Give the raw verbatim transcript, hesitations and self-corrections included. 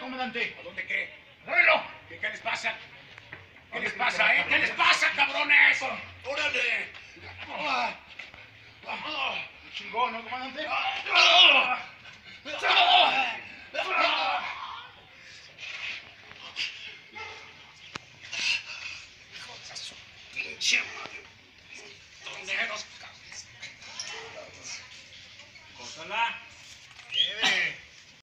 comandante. ¿A dónde qué? ¡Agárrenlo! ¿Qué, qué les pasa? ¿Qué les pasa, eh? ¿Qué les pasa, cabrones? ¡Órale! Chingón, ¿no, comandante? ¡Ah! ¡Ah!